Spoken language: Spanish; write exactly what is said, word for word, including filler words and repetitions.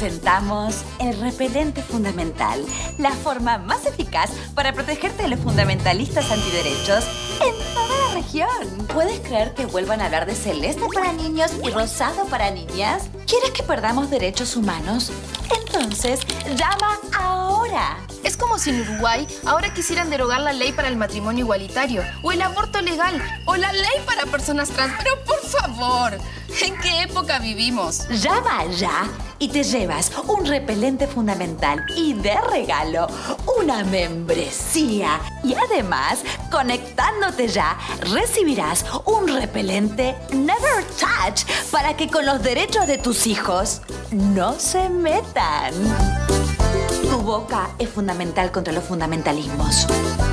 presentamos el repelente fundamental, la forma más eficaz para protegerte de los fundamentalistas antiderechos en toda la región. ¿Puedes creer que vuelvan a hablar de celeste para niños y rosado para niñas? ¿Quieres que perdamos derechos humanos? Entonces, llama ahora. Es como si en Uruguay ahora quisieran derogar la ley para el matrimonio igualitario, o el aborto legal, o la ley para personas trans. Pero por favor, ¿en qué época vivimos? Llama ya y te llevas un repelente fundamental y de regalo una membresía. Y además, conectándote ya, recibirás un repelente Never Touch para que con los derechos de tus hijos no se metan. Tu boca es fundamental contra los fundamentalismos.